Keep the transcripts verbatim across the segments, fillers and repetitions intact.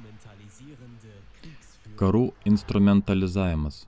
Karų instrumentalizavimas.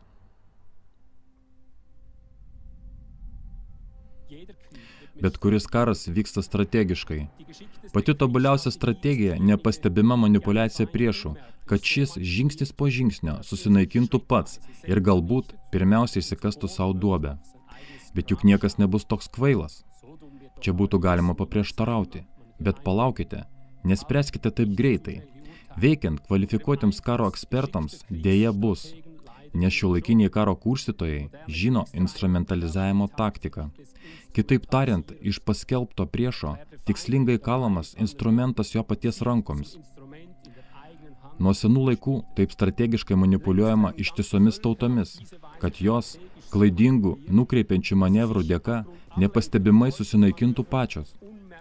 Bet kuris karas vyksta strategiškai. Pati tobuliausia strategija – nepastebima manipuliacija priešų, kad šis žingsnis po žingsnio susinaikintų pats ir galbūt pirmiausiai įsikastų savo duobę. Bet juk niekas nebus toks kvailas. Čia būtų galima paprieštarauti. Bet palaukite, nespręskite taip greitai. Veikiant kvalifikuotiems karo ekspertams dėja bus, nes šiuolaikiniai karo kurstytojai žino instrumentalizavimo taktiką. Kitaip tariant, iš paskelbto priešo tikslingai kalamas instrumentas jo paties rankoms. Nuo senų laikų taip strategiškai manipuliuojama ištisomis tautomis, kad jos klaidingų, nukreipiančių manevrų dėka nepastebimai susinaikintų pačios.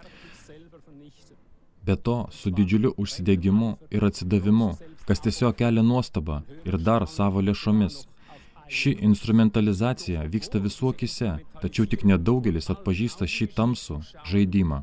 Be to, su didžiuliu užsidegimu ir atsidavimu, kas tiesiog kelia nuostabą ir dar savo lėšomis. Ši instrumentalizacija vyksta visų akyse, tačiau tik nedaugelis atpažįsta šį tamsų žaidimą.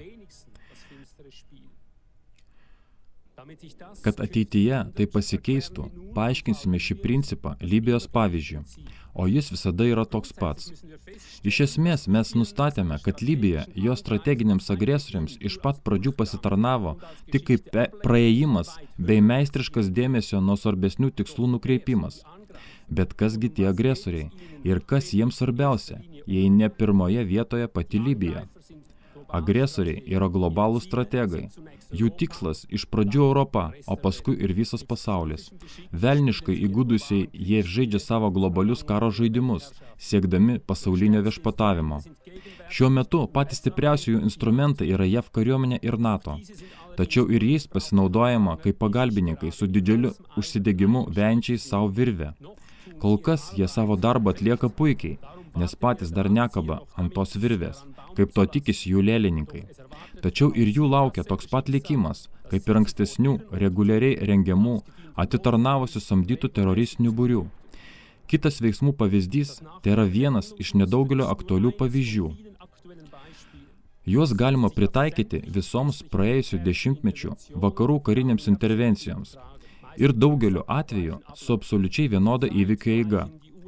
Kad ateityje tai pasikeistų, paaiškinsime šį principą Libijos pavyzdžiu, o jis visada yra toks pats. Iš esmės mes nustatėme, kad Libija jos strateginiams agresoriams iš pat pradžių pasitarnavo tik kaip praėjimas bei meistriškas dėmesio nuo svarbesnių tikslų nukreipimas. Bet kasgi tie agresoriai ir kas jiems svarbiausia, jei ne pirmoje vietoje pati Libija? Agresoriai yra globalūs strategai. Jų tikslas iš pradžių Europa, o paskui ir visas pasaulis. Velniškai įgudusiai jie žaidžia savo globalius karo žaidimus, siekdami pasaulinio viešpatavimo. Šiuo metu patys stipriausi jų instrumentai yra J A V kariuomenė ir NATO. Tačiau ir jais pasinaudojama kaip pagalbininkai su didžiuliu užsidegimu venčiais savo virvę. Kol kas jie savo darbą atlieka puikiai, nes patys dar nekaba ant tos virvės, kaip to tikisi jų lėlininkai. Tačiau ir jų laukia toks pat likimas, kaip ir ankstesnių, reguliariai rengiamų, atitarnavusių samdytų teroristinių būrių. Kitas veiksmų pavyzdys tai yra vienas iš nedaugelio aktualių pavyzdžių. Juos galima pritaikyti visoms praėjusių dešimtmečių vakarų karinėms intervencijoms ir daugeliu atveju su absoliučiai vienoda įvykių eiga.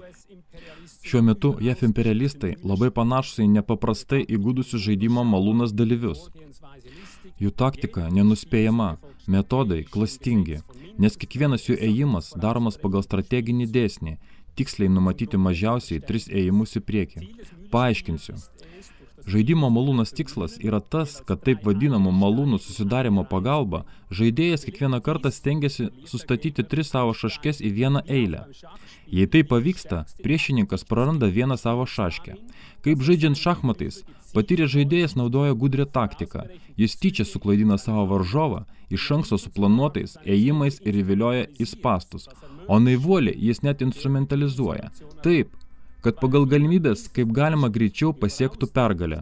Šiuo metu J A V imperialistai labai panašus į nepaprastai įgudusius žaidimo malūnas dalyvius. Jų taktika nenuspėjama, metodai klastingi, nes kiekvienas jų ėjimas daromas pagal strateginį dėsnį, tiksliai numatyti mažiausiai tris ėjimus į priekį. Paaiškinsiu. Žaidimo malūnas tikslas yra tas, kad taip vadinamų malūnų susidarimo pagalba žaidėjas kiekvieną kartą stengiasi sustatyti tris savo šaškes į vieną eilę. Jei tai pavyksta, priešininkas praranda vieną savo šaškę. Kaip žaidžiant šachmatais, patyręs žaidėjas naudoja gudrią taktiką. Jis tyčia suklaidina savo varžovą iš anksto suplanuotais ėjimais ir įvilioja į spąstus, o naivuolį jis net instrumentalizuoja. Taip, kad pagal galimybės kaip galima greičiau pasiektų pergalę.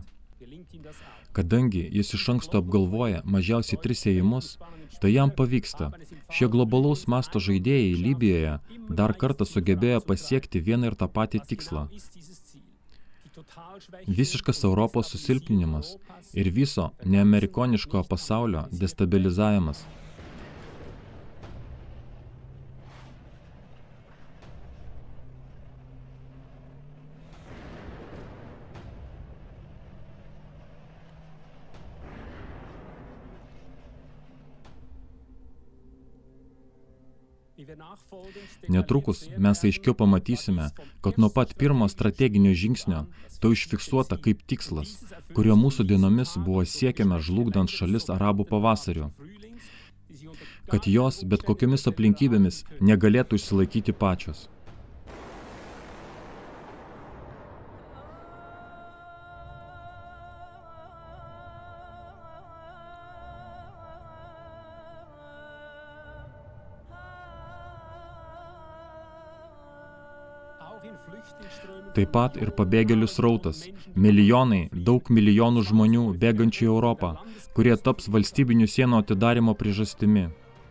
Kadangi jis iš anksto apgalvoja mažiausiai tris ėjimus, tai jam pavyksta. Šie globalaus masto žaidėjai Libijoje dar kartą sugebėjo pasiekti vieną ir tą patį tikslą. Visiškas Europos susilpninimas ir viso neamerikoniško pasaulio destabilizavimas. Netrukus mes aiškiau pamatysime, kad nuo pat pirmo strateginio žingsnio tai užfiksuota kaip tikslas, kurio mūsų dienomis buvo siekiama žlugdant šalis arabų pavasariu, kad jos bet kokiomis aplinkybėmis negalėtų išsilaikyti pačios. Taip pat ir pabėgėlių srautas, milijonai, daug milijonų žmonių bėgančių į Europą, kurie taps valstybinių sienų atidarymo priežastimi.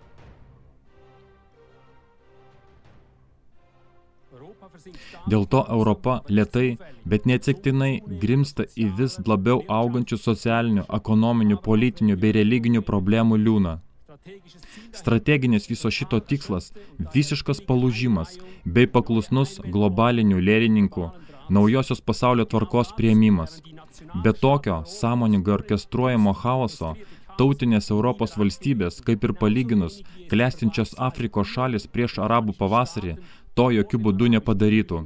Dėl to Europa lėtai, bet neatsektinai grimzta į vis labiau augančių socialinių, ekonominių, politinių bei religinių problemų liūną. Strateginis viso šito tikslas – visiškas palūžimas bei paklusnus globalinių lėrininkų naujosios pasaulio tvarkos priėmimas. Be tokio sąmoningai orkestruojamo chaoso tautinės Europos valstybės, kaip ir palyginus, klestinčios Afrikos šalis prieš arabų pavasarį, to jokių būdų nepadarytų.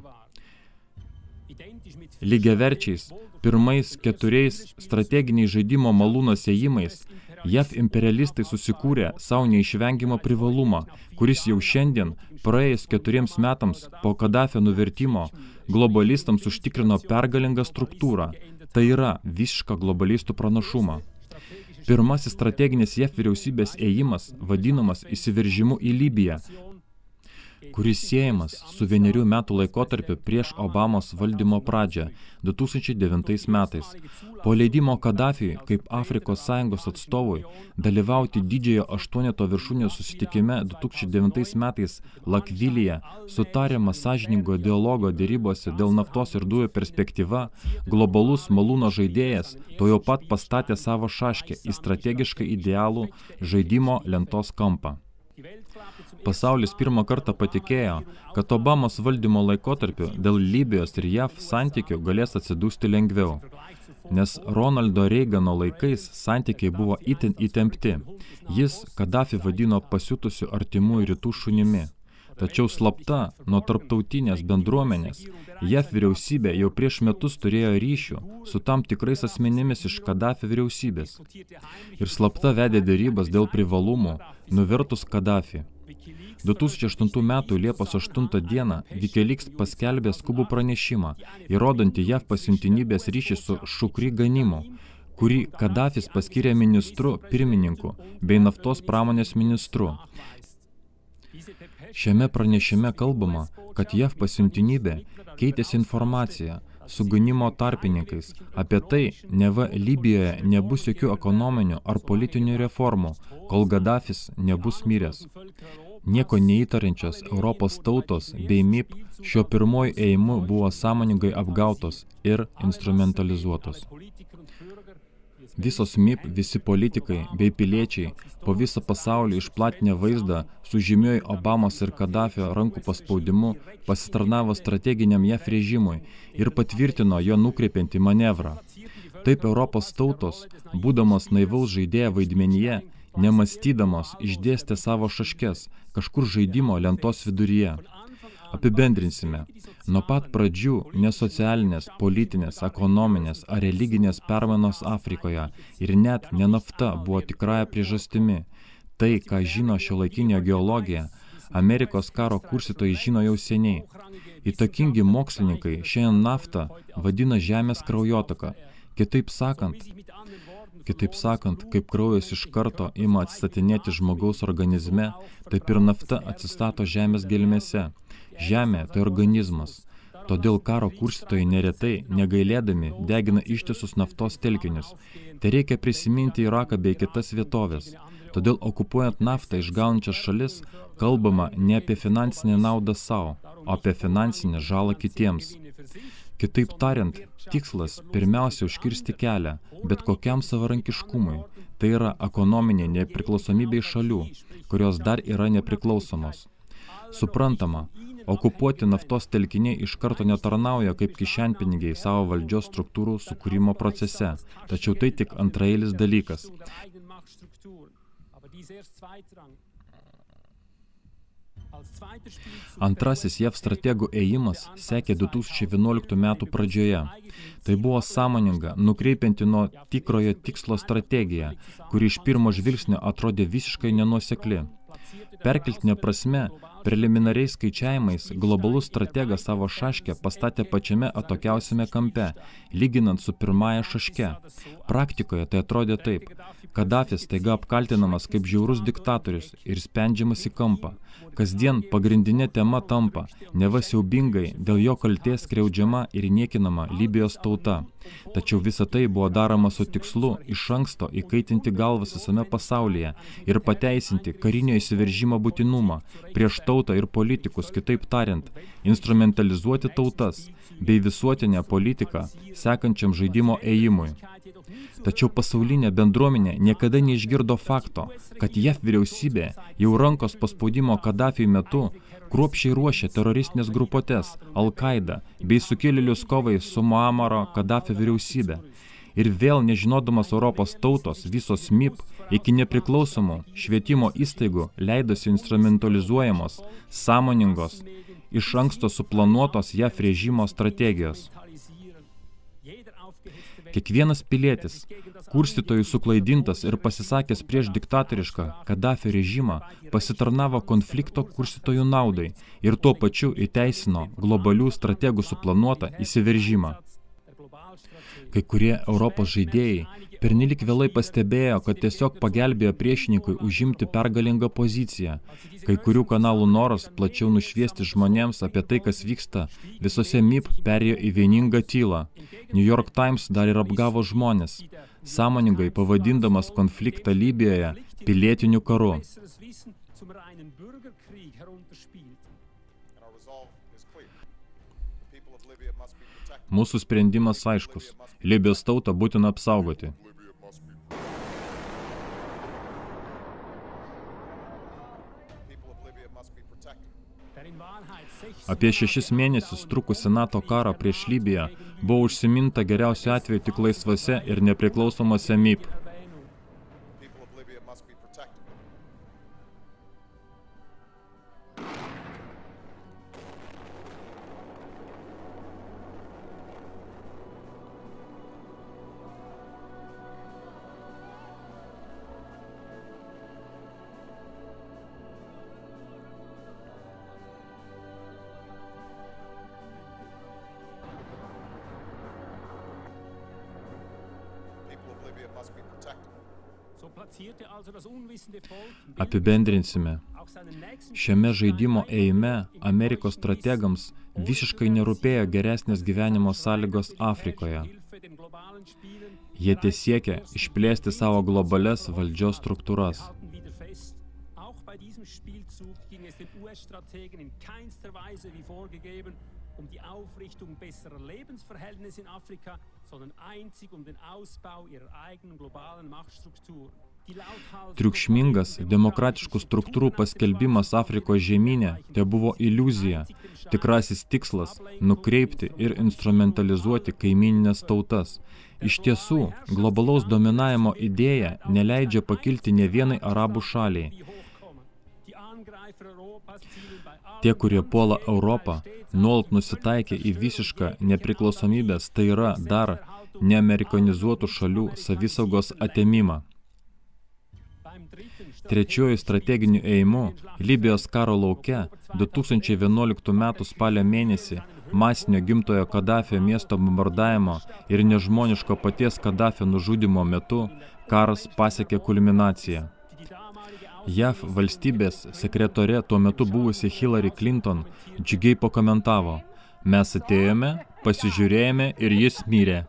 Lygiaverčiais, pirmais keturiais strateginiais žaidimo malūnos ėjimais, J A V imperialistai susikūrė savo neišvengiamą privalumą, kuris jau šiandien, praėjus keturiems metams po Kadafio nuvertimo, globalistams užtikrino pergalingą struktūrą, tai yra visišką globalistų pranašumą. Pirmasis strateginis J A V vyriausybės ėjimas vadinamas įsiveržimu į Libiją, kuris siejamas su vienerių metų laikotarpiu prieš Obamos valdymo pradžią du tūkstančiai devintais metais. Po leidimo Kadafiui kaip Afrikos Sąjungos atstovui dalyvauti didžiojo aštuoneto viršūnių susitikime du tūkstančiai devintais metais Lakvilyje su tariama sąžiningo dialogo derybose dėl naftos ir dujų perspektyva, globalus malūno žaidėjas to jau pat pastatė savo šaškę į strategiškai idealų žaidimo lentos kampą. Pasaulis pirmą kartą patikėjo, kad Obamos valdymo laikotarpiu dėl Libijos ir J A V santykių galės atsidūsti lengviau, nes Ronaldo Reigano laikais santykiai buvo itin įtempti. Jis Kadafį vadino pasiutusiu artimųjų rytų šunimi. Tačiau slapta nuo tarptautinės bendruomenės J A V vyriausybė jau prieš metus turėjo ryšių su tam tikrais asmenimis iš Kadafio vyriausybės ir slapta vedė derybas dėl privalumų nuvertus Kadafį. du tūkstančiai aštuntų metų Liepos aštuntą dieną Wikileaks paskelbė skubų pranešimą, įrodantį J A V pasiuntinybės ryšį su Šukri Ganimu, kurį Kadafis paskyrė ministru pirmininku bei naftos pramonės ministru. Šiame pranešime kalbama, kad J A V pasiuntinybė keitėsi informaciją su Ganimo tarpininkais apie tai, neva Libijoje nebus jokių ekonominių ar politinių reformų, kol Gadafis nebus miręs. Nieko neįtarančios Europos tautos bei M I P šio pirmoju ėjimu buvo sąmoningai apgautos ir instrumentalizuotos. Visos M I P, visi politikai bei piliečiai po visą pasaulį išplatinę vaizdą su žymiuoju Obamos ir Kadafio rankų paspaudimu pasitarnavo strateginiam J A V režimui ir patvirtino jo nukreipiantį manevrą. Taip Europos tautos, būdamos naivaus žaidėjo vaidmenyje, nemąstydamos išdėstė savo šaškes kažkur žaidimo lentos viduryje. Apibendrinsime. Nuo pat pradžių ne socialinės, politinės, ekonominės ar religinės permainos Afrikoje ir net ne nafta buvo tikrąja priežastimi. Tai, ką žino šiuolaikinė geologija, Amerikos karo kurstytojai žino jau seniai. Įtakingi mokslininkai šiandien naftą vadina žemės kraujotaka. Kitaip sakant, Kitaip sakant, kaip kraujas iš karto ima atstatinėti žmogaus organizme, taip ir nafta atsistato žemės gelmėse. Žemė tai organizmas. Todėl karo kurstytojai neretai, negailėdami, degina ištisus naftos telkinius. Tai reikia prisiminti Iraką bei kitas vietovės. Todėl okupuojant naftą išgaunančias šalis, kalbama ne apie finansinę naudą savo, o apie finansinę žalą kitiems. Kitaip tariant, tikslas pirmiausia užkirsti kelią bet kokiam savarankiškumui. Tai yra ekonominė nepriklausomybė šalių, kurios dar yra nepriklausomos. Suprantama, okupuoti naftos telkiniai iš karto netarnauja kaip kišenpinigiai savo valdžios struktūrų sukūrimo procese, tačiau tai tik antraeilis dalykas. Antrasis J A V strategų ėjimas sekė du tūkstančiai vienuoliktų metų pradžioje. Tai buvo sąmoninga, nukreipianti nuo tikrojo tikslo strategija, kuri iš pirmo žvilgsnio atrodė visiškai nenuosekli. Perkeltinė prasme, preliminariais skaičiavimais, globalus strategas savo šaškę pastatė pačiame atokiausiame kampe, lyginant su pirmąja šaške. Praktikoje tai atrodė taip. Kadafis taiga apkaltinamas kaip žiaurus diktatorius ir spendžiamas į kampą. Kasdien pagrindinė tema tampa, neva siaubingai dėl jo kaltės skriaudžiama ir niekinama Libijos tauta. Tačiau visa tai buvo daroma su tikslu iš anksto įkaitinti galvas visame pasaulyje ir pateisinti karinio įsiveržimo būtinumą prieš tautą ir politikus, kitaip tariant, instrumentalizuoti tautas bei visuotinę politiką sekančiam žaidimo ėjimui. Tačiau pasaulinė bendruomenė niekada neišgirdo fakto, kad J A V vyriausybė jau rankos paspaudimo Kadafiui metu kruopščiai ruošė teroristinės grupuotės Al-Qaida bei sukilėlius kovai su Muamaro Kadafio vyriausybė. Ir vėl nežinodamas Europos tautos visos M I P iki nepriklausomų švietimo įstaigų leidosi instrumentalizuojamos, sąmoningos, iš anksto suplanuotos J A V režimo strategijos. Kiekvienas pilietis, kurstytojų suklaidintas ir pasisakęs prieš diktatorišką Kadafio režimą, pasitarnavo konflikto kurstytojų naudai ir tuo pačiu įteisino globalių strategų suplanuotą įsiveržimą. Kai kurie Europos žaidėjai pernelyg vėlai pastebėjo, kad tiesiog pagelbėjo priešininkui užimti pergalingą poziciją. Kai kurių kanalų noras plačiau nušviesti žmonėms apie tai, kas vyksta, visose M I P perėjo į vieningą tylą. New York Times dar ir apgavo žmonės, sąmoningai pavadindamas konfliktą Libijoje pilietiniu karu. Mūsų sprendimas aiškus. Libijos tautą būtina apsaugoti. Apie šešis mėnesius trukusi NATO karą prieš Libiją buvo užsiminta geriausiu atveju tik laisvose ir nepriklausomose M I P. Apibendrinsime. Šiame žaidimo ėjime Amerikos strategams visiškai nerūpėjo geresnės gyvenimo sąlygos Afrikoje. Jie tiesiekia išplėsti savo globalias valdžios struktūras. um die Aufrichtung besserer Lebensverhältnisse in Afrika, sondern einzig um den Ausbau ihrer eigenen globalen Machtstruktur. Triukšmingas demokratiškų struktūrų paskelbimas Afrikos žemyne te buvo iliuzija, tikrasis tikslas nukreipti ir instrumentalizuoti kaimyninės tautas. Iš tiesų, globalaus dominavimo idėja neleidžia pakilti ne vienai arabų šaliai. Tie, kurie puola Europą, nuolat nusitaikė į visišką nepriklausomybės, tai yra dar neamerikanizuotų šalių savisaugos atėmimą. Trečiuoju strateginiu ėjimu Libijos karo lauke du tūkstančiai vienuoliktų metų spalio mėnesį masinio gimtojo Kadafio miesto bombardavimo ir nežmoniško paties Kadafio nužudymo metu karas pasiekė kulminaciją. J A V valstybės sekretorė tuo metu buvusi Hillary Clinton džiugiai pakomentavo: "Mes atėjome, pasižiūrėjome ir jis mirė."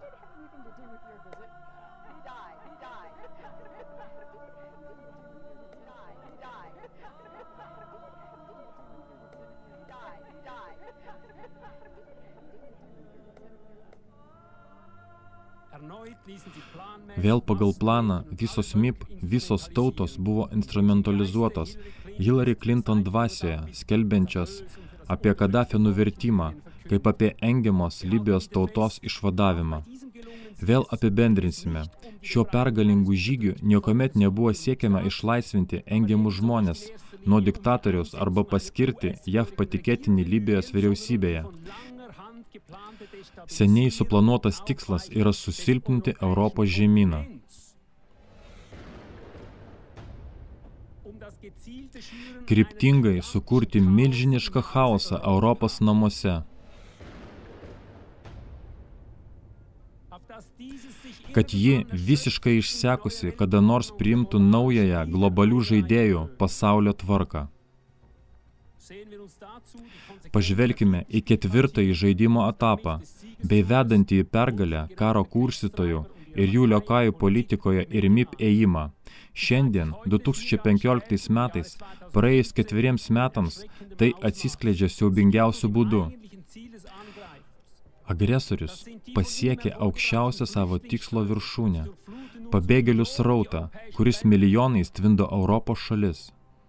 Vėl pagal planą visos M I P, visos tautos buvo instrumentalizuotos Hillary Clinton dvasioje, skelbiančios apie Kadafio nuvertimą, kaip apie engiamos Libijos tautos išvadavimą. Vėl apibendrinsime. Šiuo pergalingu žygiu niekuomet nebuvo siekiama išlaisvinti engiamus žmonės nuo diktatoriaus arba paskirti J A V patikėtinį Libijos vyriausybėje. Seniai suplanuotas tikslas yra susilpninti Europos žemyną. Kryptingai sukurti milžinišką chaosą Europos namuose. Kad ji visiškai išsekusi kada nors priimtų naująją globalių žaidėjų pasaulio tvarką. Pažvelkime į ketvirtąjį žaidimo etapą, bei vedantį į pergalę karo kurstytojų ir jų liokajų politikoje ir M I P ėjimą. Šiandien, du tūkstančiai penkioliktais metais, praėjus ketveriems metams, tai atsiskleidžia siaubingiausiu būdu. Agresorius pasiekė aukščiausią savo tikslo viršūnę, pabėgėlių srautą, kuris milijonais tvindo Europos šalis.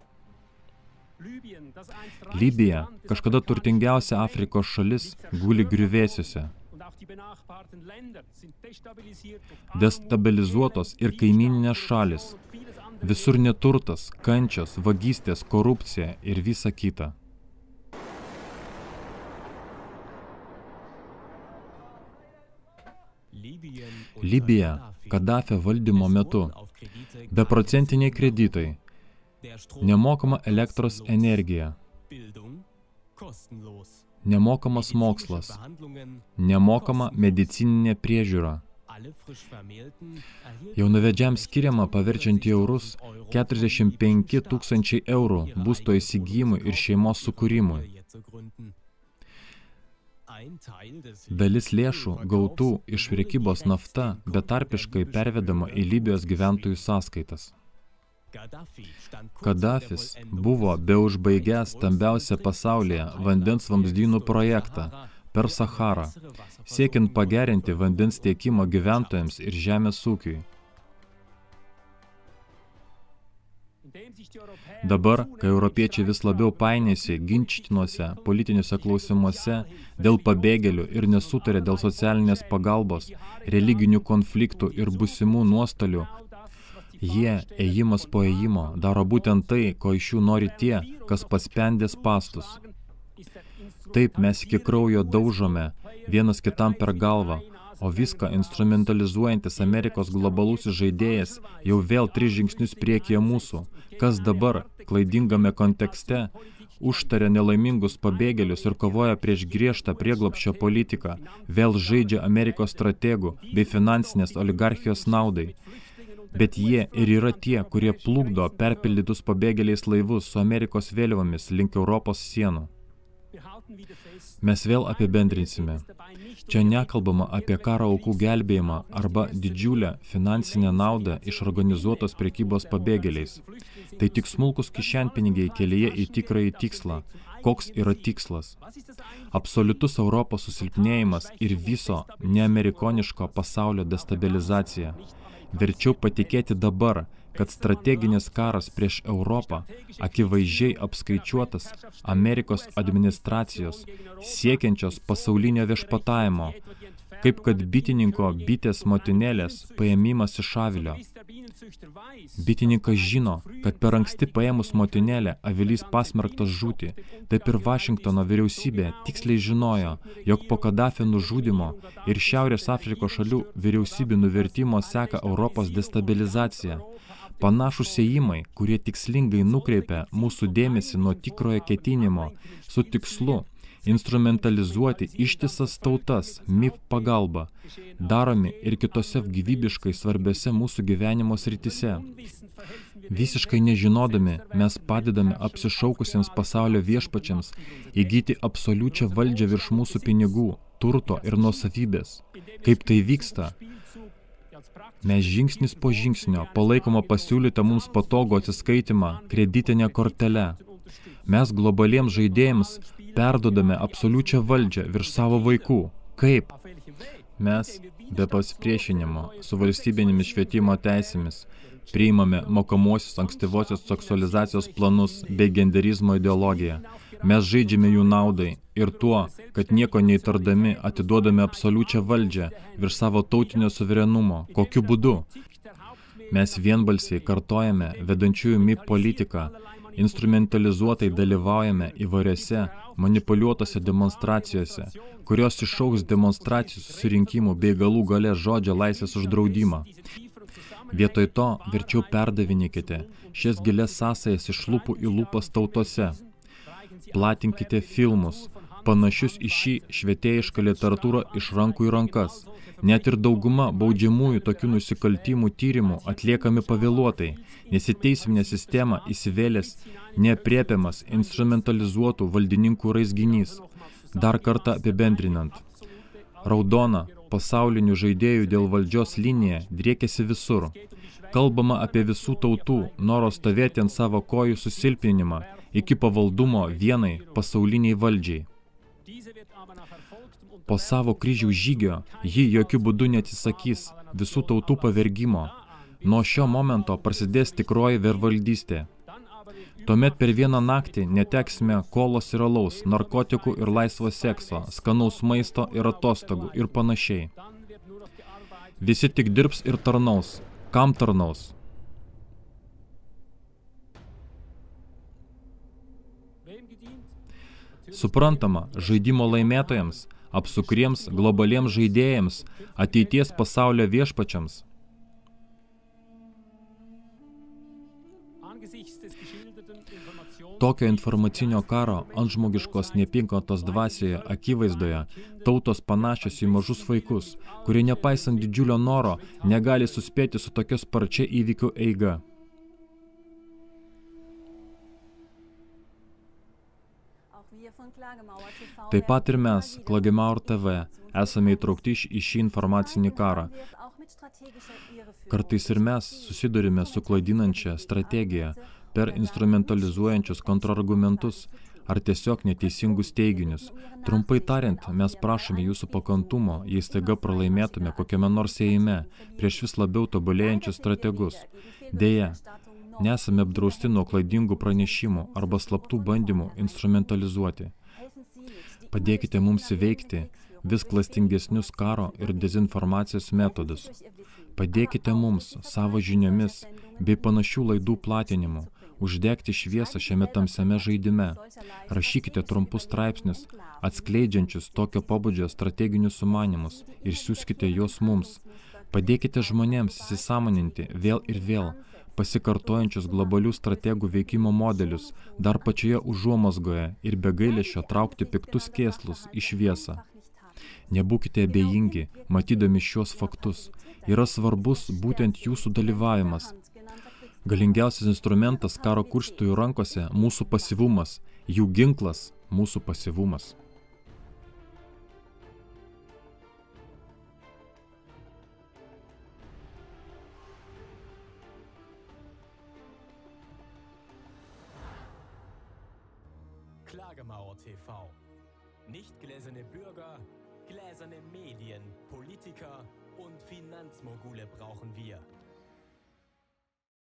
Libija, kažkada turtingiausia Afrikos šalis, guli griuvėsiuose. Destabilizuotos ir kaimyninės šalis. Visur neturtas, kančios, vagystės, korupcija ir visa kita. Libija, Kadafio valdymo metu, beprocentiniai kreditai, nemokama elektros energija, nemokamas mokslas, nemokama medicininė priežiūra. Jaunavedžiams skiriama paverčiant į eurus keturiasdešimt penki tūkstančiai eurų būsto įsigijimui ir šeimos sukūrimui. Dalis lėšų gautų iš prekybos nafta betarpiškai pervedama į Libijos gyventojų sąskaitas. Kadafis buvo beužbaigęs stambiausią pasaulyje vandens vamzdynų projektą per Sacharą, siekiant pagerinti vandens tiekimo gyventojams ir žemės ūkiui. Dabar, kai europiečiai vis labiau painiasi ginčytinuose politiniuose klausimuose dėl pabėgėlių ir nesutarė dėl socialinės pagalbos, religinių konfliktų ir būsimų nuostolių, jie, ėjimas po ėjimo, daro būtent tai, ko iš jų nori tie, kas paspendė spąstus. Taip mes iki kraujo daužome vienas kitam per galvą, o viską instrumentalizuojantis Amerikos globalusis žaidėjas jau vėl tris žingsnius priekyje mūsų, kas dabar, klaidingame kontekste, užtaria nelaimingus pabėgėlius ir kovoja prieš griežtą prieglobsčio politiką, vėl žaidžia Amerikos strategų bei finansinės oligarchijos naudai. Bet jie ir yra tie, kurie plukdo perpildytus pabėgėliais laivus su Amerikos vėliavomis link Europos sienų. Mes vėl apibendrinsime. Čia nekalbama apie karo aukų gelbėjimą arba didžiulę finansinę naudą iš organizuotos prekybos pabėgėliais. Tai tik smulkus kišenpinigiai kelyje į tikrąjį tikslą. Koks yra tikslas? Absoliutus Europos susilpnėjimas ir viso neamerikoniško pasaulio destabilizacija. Verčiau patikėti dabar, kad strateginis karas prieš Europą akivaizdžiai apskaičiuotas Amerikos administracijos siekiančios pasaulinio viešpatavimo, kaip kad bitininko bitės motinėlės paėmimas iš avilio. Bitininkas žino, kad per anksti paėmus motinėlę avilys pasmerktas žūti, taip ir Vašingtono vyriausybė tiksliai žinojo, jog po Kadafio nužudymo ir Šiaurės Afrikos šalių vyriausybių nuvertimo seka Europos destabilizacija. Panašūs ėjimai, kurie tikslingai nukreipia mūsų dėmesį nuo tikrojo ketinimo, su tikslu instrumentalizuoti ištisas tautas M I P pagalba, daromi ir kitose gyvybiškai svarbiose mūsų gyvenimo srityse. Visiškai nežinodami, mes padedame apsišaukusiems pasaulio viešpačiams įgyti absoliučią valdžią virš mūsų pinigų, turto ir nuosavybės. Kaip tai vyksta? Mes žingsnis po žingsnio palaikoma pasiūlyta mums patogų atsiskaitimą kreditinę kortelę. Mes globaliems žaidėjams perdodame absoliučią valdžią virš savo vaikų. Kaip? Mes, be pasipriešinimo, su valstybinėmis švietimo teisėmis, priimame mokomuosius ankstyvosios seksualizacijos planus bei genderizmo ideologiją. Mes žaidžiame jų naudai ir tuo, kad nieko neįtardami atiduodame absoliučią valdžią virš savo tautinio suverenumo. Kokiu būdu? Mes vienbalsiai kartojame vedančiųjų M I P politiką, instrumentalizuotai dalyvaujame įvairiose manipuliuotose demonstracijose, kurios iššauks demonstracijų susirinkimų bei galų gale žodžio laisvės uždraudimą. Vietoj to verčiau perdavinėkite šias gilias sąsajas iš lūpų į lūpas tautose. Platinkite filmus, panašius į šį švietėjišką literatūrą iš rankų į rankas. Net ir dauguma baudžiamųjų tokių nusikaltimų tyrimų atliekami pavėluotai, nes į teisminę sistemą įsivėlęs neaprėpiamas instrumentalizuotų valdininkų raizginys. Dar kartą apibendrinant. Raudona pasaulinių žaidėjų dėl valdžios linija driekiasi visur. Kalbama apie visų tautų noro stovėti ant savo kojų susilpninimą iki pavaldumo vienai pasauliniai valdžiai. Po savo kryžiaus žygio ji jokių būdų neatsisakys visų tautų pavergimo. Nuo šio momento prasidės tikroji vervaldystė. Tuomet per vieną naktį neteksime kolos ir alaus, narkotikų ir laisvo sekso, skanaus maisto ir atostogų ir panašiai. Visi tik dirbs ir tarnaus. Kam tarnaus? Suprantama, žaidimo laimėtojams, apsukriems globaliems žaidėjams, ateities pasaulio viešpačiams. Tokio informacinio karo antžmogiškos neapykantos dvasioje akivaizdoje tautos panašios į mažus vaikus, kurie nepaisant didžiulio noro negali suspėti su tokia sparčia įvykių eiga. Taip pat ir mes, Klagemauer T V, esame įtraukti į šį informacinį karą. Kartais ir mes susidurime su klaidinančia strategija per instrumentalizuojančius kontrargumentus ar tiesiog neteisingus teiginius. Trumpai tariant, mes prašome jūsų pakantumo, jei staiga pralaimėtume kokiame nors ėjime prieš vis labiau tobulėjančius strategus. Deja, nesame apdrausti nuo klaidingų pranešimų arba slaptų bandymų instrumentalizuoti. Padėkite mums įveikti vis klastingesnius karo ir dezinformacijos metodus. Padėkite mums savo žiniomis bei panašių laidų platinimu uždegti šviesą šiame tamsiame žaidime. Rašykite trumpus straipsnius, atskleidžiančius tokio pobūdžio strateginius sumanymus ir siųskite juos mums. Padėkite žmonėms įsisąmoninti vėl ir vėl pasikartojančius globalių strategų veikimo modelius dar pačioje užuomazgoje ir be gailesčio traukti piktus kėslus į šviesą. Nebūkite abejingi, matydami šios faktus. Yra svarbus būtent jūsų dalyvavimas. Galingiausias instrumentas karo kurstytojų rankose – mūsų pasyvumas, jų ginklas – mūsų pasyvumas. Klagemauer T V. Nicht gläserne Bürger, gläserne Medien, Politiker und Finanzmogule brauchen wir.